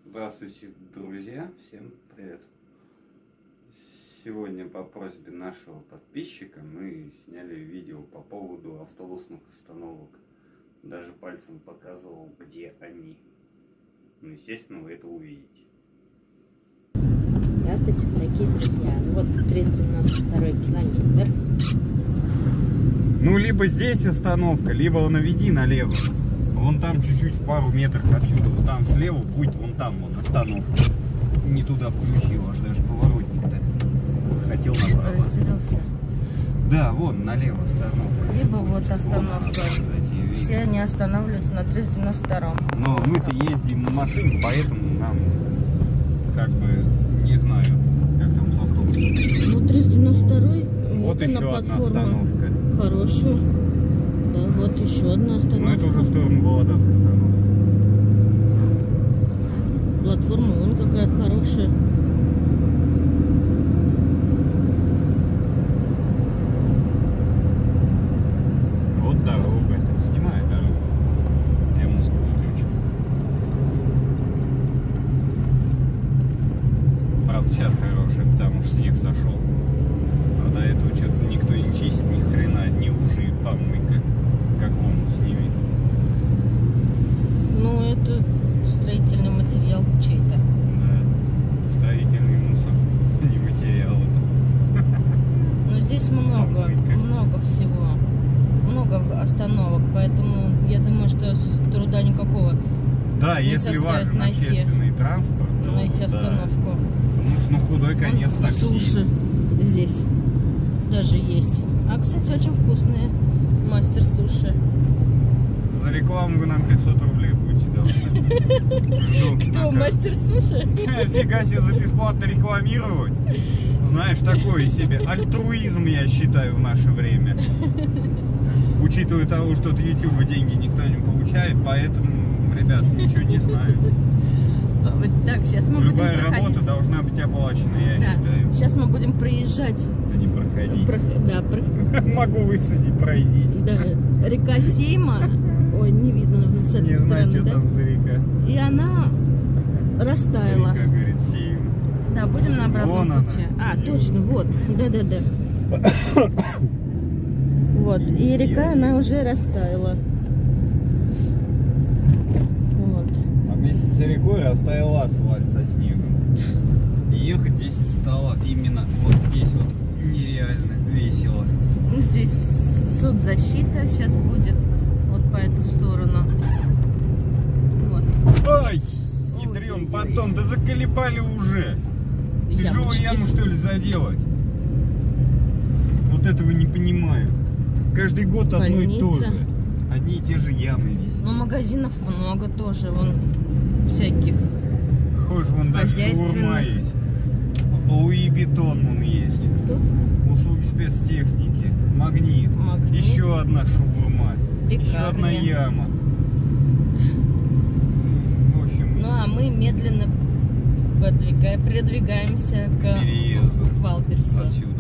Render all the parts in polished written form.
Здравствуйте, друзья! Всем привет! Сегодня по просьбе нашего подписчика мы сняли видео по поводу автобусных остановок. Даже пальцем показывал, где они. Ну, естественно, вы это увидите. Здравствуйте, дорогие друзья! Вот 392 километр. Ну, либо здесь остановка, либо наведи налево. Вон там чуть-чуть, в пару метров отсюда. Вот там слева путь, вон там вон остановка. Не туда включил, аж даже поворотник-то. Хотел направо. Разделился. Да, вон налево остановка. Либо вот остановка. Вон, все они останавливаются на 392. Но вот мы-то ездим на машине, поэтому нам, как бы, не знаю, как там с автобусом. Ну, 392 вот это еще на одна остановка. Хорошая. Да, вот еще одна остановка. Но это уже в сторону Володарской остановки. Платформа вон какая хорошая. Вот дорога. Снимай дорогу. Я музыку выключу. Правда, сейчас хорошая, потому что снег сошел. А до этого что-то никто не чистит, ни хрена, одни лужи и помойка. Как вон снимет. Ну, это строительный материал чей-то. Да. Строительный мусор. Не материал это. Но здесь много всего. Много остановок, поэтому я думаю, что труда никакого Да, не если составит важен общественный транспорт, то найти да. остановку. Нужно худой конец Вон такси. суши здесь даже есть. А, кстати, очень вкусные. Мастер суши. За рекламу вы нам 500 рублей будете должны. Кто, мастер суши? Фига себе, за бесплатно рекламировать. Знаешь, такое себе альтруизм, я считаю, в наше время. Учитывая того, что от YouTube деньги никто не получает, поэтому, ребят, ничего не знаю. Так, сейчас мы будем Любая проходить. работа должна быть оплачена, я считаю. Сейчас мы будем проезжать. А не проходить. Да, Могу высадить, пройдись. да, река Сейма. Ой, не видно с этой Не знаю, стороны, что да? там за река. И она растаяла. Река, говорит, Сейм. Да, будем на обратном Вон пути. она. А, точно, вот. Да. Вот. И река, она уже растаяла. Вот. А вместе с рекой растаял асфальт со снегом. И ехать здесь стало именно вот здесь вот нереально весело. Здесь соцзащита сейчас будет. Вот по эту сторону. Вот. Ай, хитрен потом, да заколебали уже. Тяжелую яму, что ли, заделать? Вот этого не понимаю. Каждый год одно и то же. Одни и те же ямы везде. Ну, магазинов много тоже, вон всяких. Похоже, вон даже шаурма есть. Луи Бетон вон есть. Кто? Услуги спецтехники. Магнит. Еще одна шаурма. Пекарня. Еще одна яма. В общем, Ну, а мы медленно продвигаемся к Валберсу. Отсюда.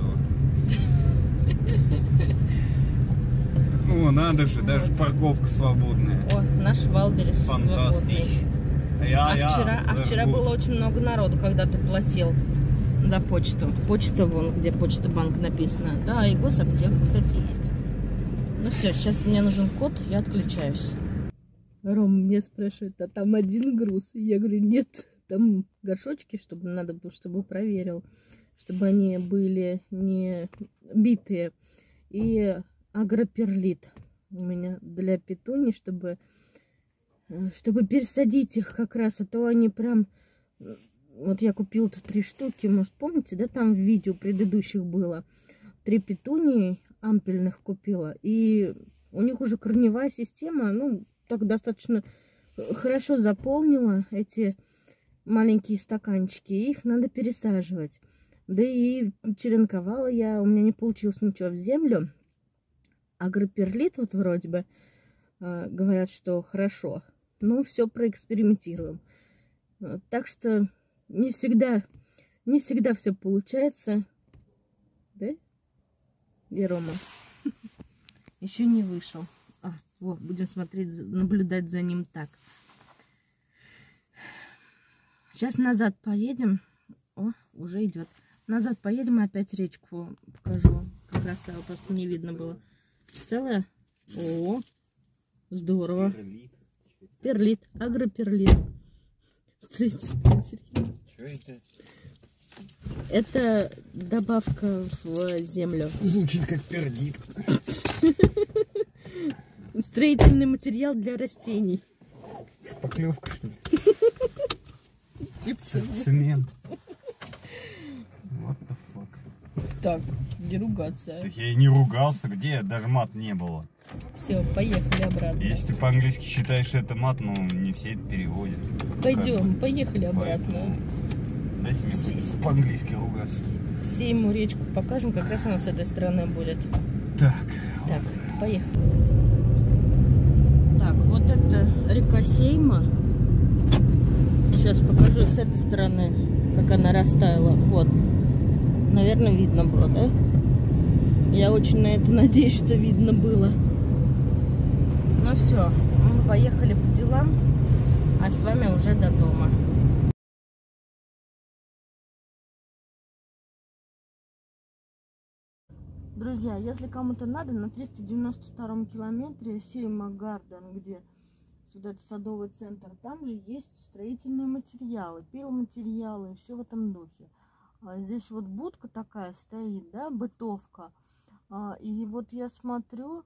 О, надо же, даже парковка свободная. О, наш Валберес свободный. А вчера было очень много народу, когда ты платил за почту. Почта вон, где Почта Банк написано. Да, и госаптека, кстати, есть. Ну все, сейчас мне нужен код, я отключаюсь. Ром мне спрашивает, а там один груз? Я говорю, нет, там горшочки, чтобы надо было, чтобы проверил, чтобы они были не битые. И агроперлит у меня для петуний, чтобы пересадить их как раз, а то они прям... Вот я купила-то 3 штуки, может, помните, да, там в видео предыдущих было. 3 петунии ампельных купила, и у них уже корневая система, ну, так достаточно хорошо заполнила эти маленькие стаканчики, и их надо пересаживать. Да и черенковала я, у меня не получилось ничего в землю. Агроперлит вот вроде бы говорят, что хорошо. Ну, все проэкспериментируем. Так что не всегда все получается. Да? Где Рома? Еще не вышел. Вот, будем смотреть, наблюдать за ним так. Сейчас назад поедем. О, уже идет. Назад поедем и опять речку покажу. Как раз просто не видно было. Целая? О, здорово. Перлит, агроперлит. Строительный. Что это? Это добавка в землю. Звучит как пердит. Строительный материал для растений. Шпаклевка, что ли? Типа. Цемент. What the fuck? Так, не ругаться. Так я и не ругался, где даже мат не было. Все, поехали обратно. Если ты по-английски считаешь, что это мат, но не все это переводят. Пойдем, поехали обратно. Дайте мне по-английски ругаться. Сейму речку покажем, как раз она с этой стороны будет. Так, Так, поехали. Так, вот это река Сейма. Сейчас покажу с этой стороны, как она растаяла. Вот. Наверное, видно было, да? Я очень на это надеюсь, что видно было. Ну все, мы поехали по делам, а с вами уже до дома. Друзья, если кому-то надо, на 392 километре Сейма Гарден, где вот этот садовый центр, там же есть строительные материалы, пиломатериалы, все в этом духе. Здесь вот будка такая стоит, да, бытовка. И вот я смотрю,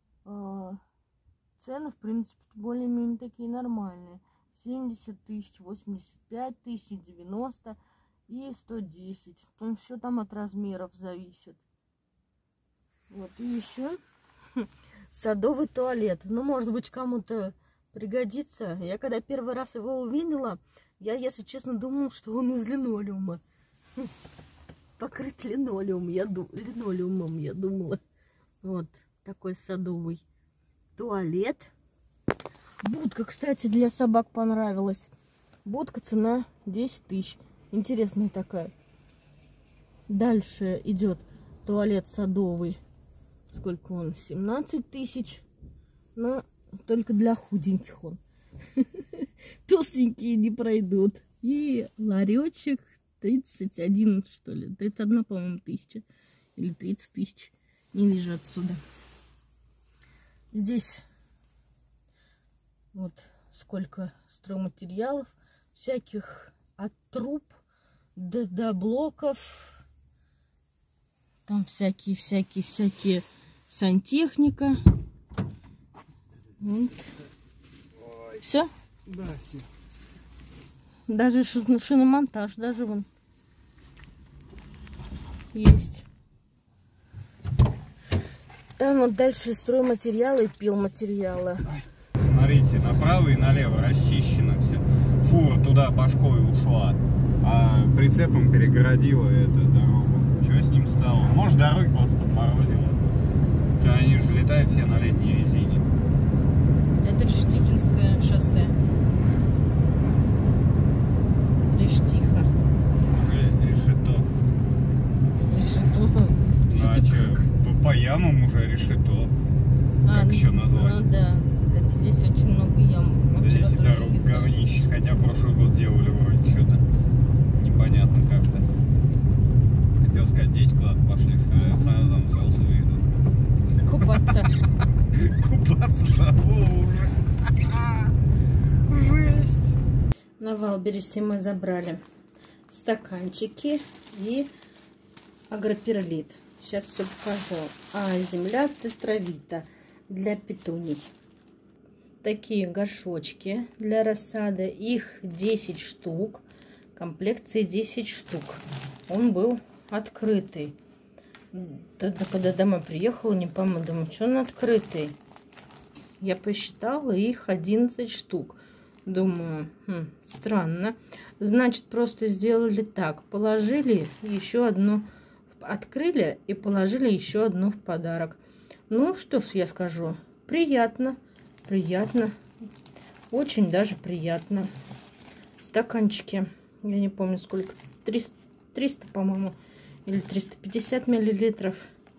цены, в принципе, более-менее такие нормальные. 70 тысяч, 85 тысяч, 90 и 110. Все там от размеров зависит. Вот, и еще садовый туалет. Ну, может быть, кому-то пригодится. Я когда первый раз его увидела, я, если честно, думала, что он из линолеума. Покрыт линолеумом, я думала. Вот такой садовый туалет. Будка, кстати, для собак понравилась. Будка, цена 10 тысяч. Интересная такая. Дальше идет туалет садовый. Сколько он? 17 тысяч. Но только для худеньких он. Толстенькие не пройдут. И ларечек 31, что ли. 31, по-моему, тысяча. Или 30 тысяч. Не вижу отсюда. Здесь вот сколько стройматериалов. Всяких от труб до блоков. Там всякие сантехника. Вот. Все? Да, все. Даже шиномонтаж, даже вон есть. Там вот дальше стройматериалы и пилматериалы. Смотрите, направо и налево расчищено все. Фура туда башкой ушла, а прицепом перегородила эту дорогу. Что с ним стало? Может, дороги просто подморозило. Что, они же летают все на летней резине. Это Рештихинское шоссе. Рештиха. Уже решето. Решето. Ну а что, по ямам уже решето. Как еще назвать? Ну да. Кстати, здесь очень много ям. Да, здесь дорога говнище. Хотя прошлый год делали вроде что-то непонятно как-то. Хотел сказать, дети куда-то пошли, что я сам там взялся и иду. Купаться. Купаться, да, уже. Жесть. На Валбересе мы забрали стаканчики и агроперлит. Сейчас все покажу. Земля тетравита для петуний. Такие горшочки для рассады. Их 10 штук. Комплекции 10 штук. Он был открытый. Когда домой приехала, не помню, думаю, что он открытый. Я посчитала, их 11 штук. Думаю, странно. Значит, просто сделали так. Положили еще одну, открыли и положили еще одну в подарок. Ну, что ж я скажу. Приятно. Приятно. Очень даже приятно. Стаканчики. Я не помню сколько. 300, по-моему. Или 350 миллилитров.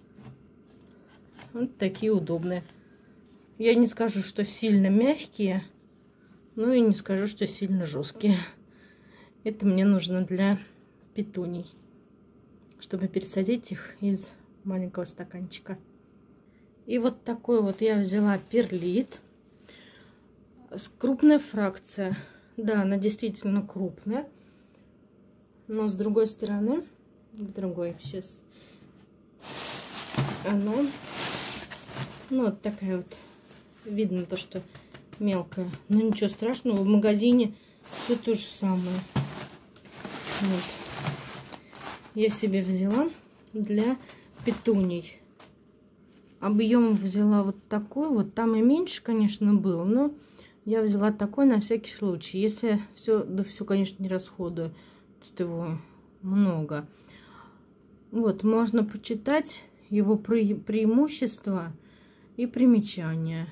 Вот такие удобные. Я не скажу, что сильно мягкие. Ну и не скажу, что сильно жесткие. Это мне нужно для петуний, чтобы пересадить их из маленького стаканчика. И вот такой вот я взяла перлит. Крупная фракция. Да, она действительно крупная. Но с другой стороны, сейчас она, ну вот такая вот, видно то, что мелкая. Но ничего страшного, в магазине все то же самое. Вот. Я себе взяла для петуний. Объем взяла вот такой вот. Там и меньше, конечно, был, но я взяла такой на всякий случай. Если все, да все, конечно, не расходую. Тут его много. Вот, можно почитать его преимущества и примечания.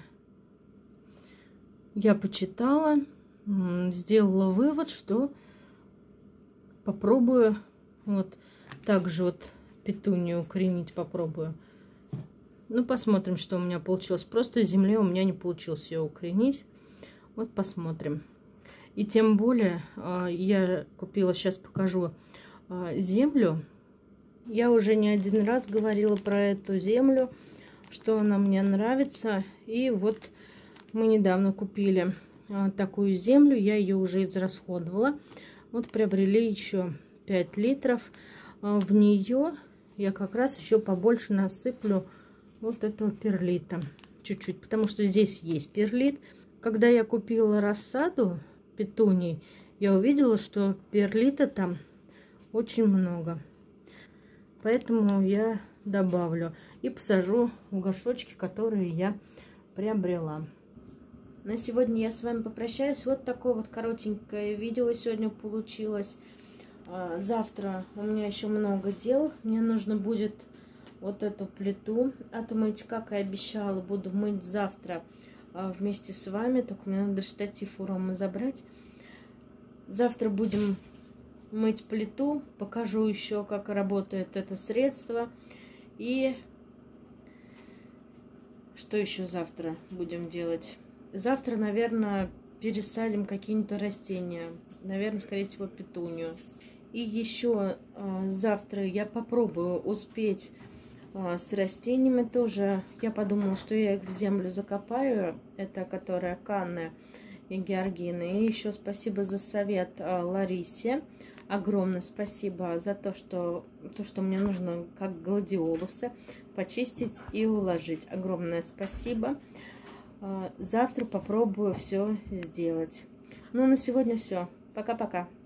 Я почитала, сделала вывод, что попробую вот также вот петунию укоренить, попробую. Ну, посмотрим, что у меня получилось. Просто из земли у меня не получилось ее укоренить. Вот посмотрим. И тем более я купила, сейчас покажу, землю. Я уже не один раз говорила про эту землю, что она мне нравится. И вот мы недавно купили такую землю. Я ее уже израсходовала. Вот приобрели еще 5 литров. В нее я как раз еще побольше насыплю вот этого перлита. Чуть-чуть. Потому что здесь есть перлит. Когда я купила рассаду петуний, я увидела, что перлита там очень много. Поэтому я добавлю и посажу в горшочки, которые я приобрела. На сегодня я с вами попрощаюсь. Вот такое вот коротенькое видео сегодня получилось. Завтра у меня еще много дел. Мне нужно будет вот эту плиту отмыть, как и обещала. Буду мыть завтра вместе с вами. Только мне надо штатив у Ромы забрать. Завтра будем мыть плиту. Покажу еще, как работает это средство. И что еще завтра будем делать? Завтра, наверное, пересадим какие-нибудь растения. Наверное, скорее всего, петунию. И еще завтра я попробую успеть с растениями тоже. Я подумала, что я их в землю закопаю. Это которая канны и георгины. И еще спасибо за совет Ларисе. Огромное спасибо за то, что мне нужно, как гладиолусы, почистить и уложить. Огромное спасибо. Завтра попробую все сделать. Ну, на сегодня все. Пока-пока.